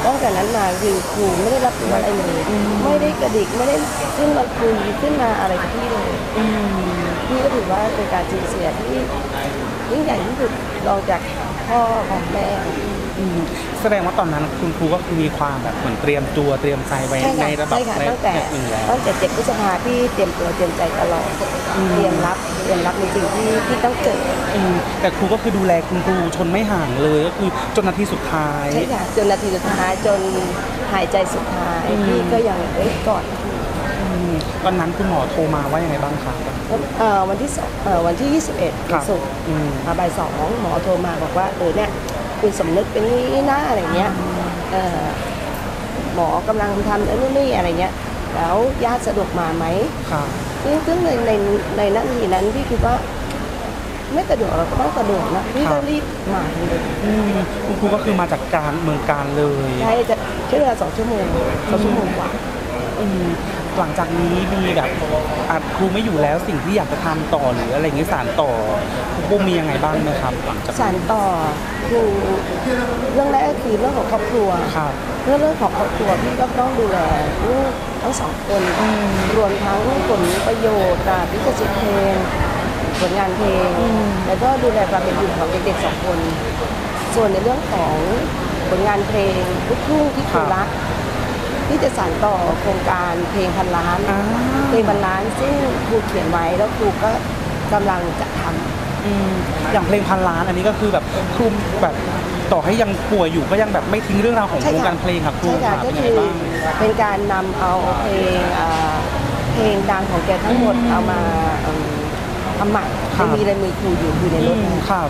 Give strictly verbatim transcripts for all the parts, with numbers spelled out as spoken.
ตั้งแต่นั้นมาคือครูไม่ได้รับรู้อะไรเลยไม่ได้กระดิกไม่ได้ขึ้นมาคุยขึ้นมาอะไรกับพี่เลยพี่ก็ถือว่าเป็นการสูญเสียที่ยิ่งใหญ่ที่สุดรองจากพ่อของแม่แสดงว่าตอนนั้นคุณครูก็คือมีความแบบเหมือนเตรียมตัวเตรียมใจไว้ในระดับในตั้งแต่ตั้งแต่เจ็ดพฤษภาพี่เตรียมตัวเตรียมใจตลอดเตรียมรับเตรียมรับในสิ่งที่ที่ต้องเกิดแต่ครูก็คือดูแลคุณครูชนไม่ห่างเลยก็คือจนนาทีสุดท้ายใช่ค่ะจนนาทีสุดท้ายจนหายใจสุดท้ายพี่ก็ยังเอ้ยกอดตอนนั้นคุณหมอโทรมาว่ายังไงบ้างคะวันที่วันที่ยี่สิบเอ็ดศุกร์บ่ายสองหมอโทรมาบอกว่าเออเนี่ยคุณสำนึกเป็นนี่นะอะไรเงี้ยหมอกำลังทำนู่นนี่อะไรเงี้ยแล้วญาติสะดวกมาไหมซึ่งซึ่งในในในนาทีนั้นพี่คิดว่าไม่สะดวกเราก็ต้องสะดวกนะพี่ก็รีบมาเลยคุณครูก็คือมาจากการเมืองการเลยใช่จะใช้เวลาสองชั่วโมงสองชั่วโมงกว่าหลังจากนี้มีแบบอาจครูไม่อยู่แล้วสิ่งที่อยากจะทำต่อหรืออะไรเงี้ยสานต่อครูปุ้มมียังไงบ้างไหมครับหลังจากสานต่อคือเรื่องแรกคือเรื่องของครอบครัวเรื่องเรื่องของครอบครัวพี่ก็ต้องดูแลลูกทั้งสองคนรวมทั้งผลประโยชน์การลิขสิทธิ์เพลงผลงานเพลงแล้วก็ดูแลความเป็นอยู่ของเด็กๆสองคนส่วนในเรื่องของผลงานเพลงลูกทุ่งที่ครูรักที่จะสานต่อโครงการเพลงพันล้านเพลงพันล้านซึ่งครูเขียนไว้แล้วครูก็กำลังจะทำอย่างเพลงพันล้านอันนี้ก็คือแบบครูแบบต่อให้ยังป่วยอยู่ก็ยังแบบไม่ทิ้งเรื่องราวของวงการเพลงครับครูค่ะก็คือเป็นการนำเอาเพลงเพลงดังของแกทั้งหมดเอามาทำใหม่มีลายมือครูอยู่อยู่ในรถครับ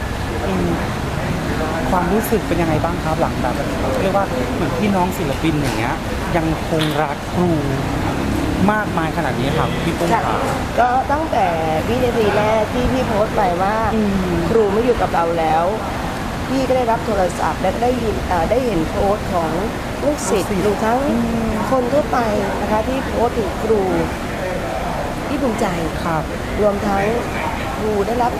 ความรู้สึกเป็นยังไงบ้างครับหลังแบบเรียกว่าเหมือนพี่น้องศิลปินอย่างเงี้ยยังคงรักครูมากมายขนาดนี้ครับพี่ปุ้มครับก็ตั้งแต่วินาทีแรกที่พี่โพสต์ไปว่าครูไม่อยู่กับเราแล้วพี่ก็ได้รับโทรศัพท์และได้ยินได้เห็นโพสต์ของลูกศิษย์รวมทั้งคนทั่วไปนะคะที่โพสต์ถึงครูที่ภูมิใจรวมทั้งครูได้รับ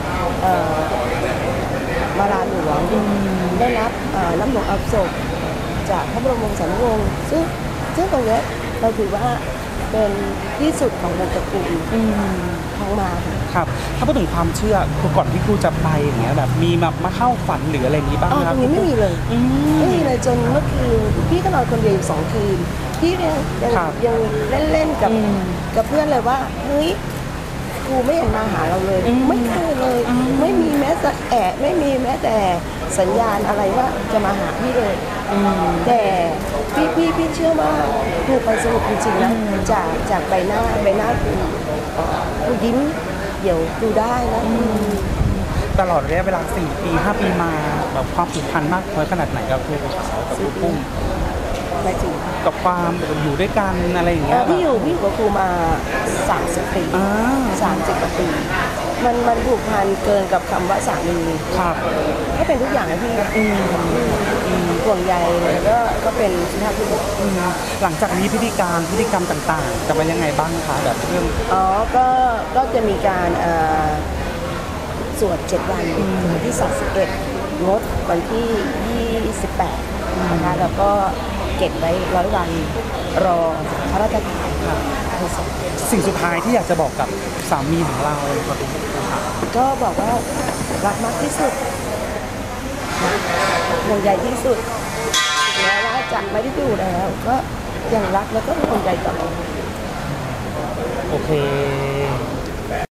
มาลาหลวงได้รับน้ำหลวงอับศพจากพระบรมวงศานุวงศ์ซึ่งซึ่งตรงนี้เราถือว่าเป็นที่สุดของวงตระกูลท้องมาครับถ้าพูดถึงความเชื่อคือก่อนที่ครูจะไปอย่างเงี้ยแบบมีมามาเข้าฝันหรืออะไรนี้บ้างครับตรงนี้ไม่มีเลยไม่มีเลยจนเมื่อคืนพี่ก็นอนคนเดียวอยู่สองคืนพี่ยังยังยังเล่นๆกับกับเพื่อนเลยว่าเฮ้ยครูไม่เห็นมาหาเราเลยไม่เคยเลยไม่มีแม้แต่แอะไม่มีแม้แต่สัญญาณอะไรว่าจะมาหาพี่เลยแต่พี่พี่พี่เชื่อว่าครูไปสนุกจริงๆนะจากจากใบหน้าใบหน้าครูครูยิ้มเดี๋ยวดูได้นะตลอดระยะเวลาสี่ปีห้าปีมาแบบความผูกพันมากน้อยขนาดไหนกับครูกับครูปุ้มกับความอยู่ด้วยกันอะไรอย่างเงี้ยพี่อยู่พี่อยู่กับครูมาสามสิบปีสามสิบกว่าปีมันมันผูกพันเกินกับคำว่าสามีครับก็เป็นทุกอย่างนะพี่ห่วงใยแล้วก็ก็เป็นสุภาพบุรุษหลังจากนี้พิธีการพิธีกรรมต่างๆจะเป็นยังไงบ้างคะแบบเรื่องอ๋อก็ก็จะมีการสวดเจ็ดวันวันที่สามสิบเอ็ดงดวันที่ยี่สิบแปดนะคะแล้วก็เก็บไว้ร้อยวันรอพระราชทานค่ะสิ่งสุดท้ายที่อยากจะบอกกับสามีของเราครับก็บอกว่ารักมากที่สุดห่วงใยที่สุดแม้ว่าจะไม่ได้อยู่แล้วก็ยังรักแล้วก็ห่วงใยต่อโอเค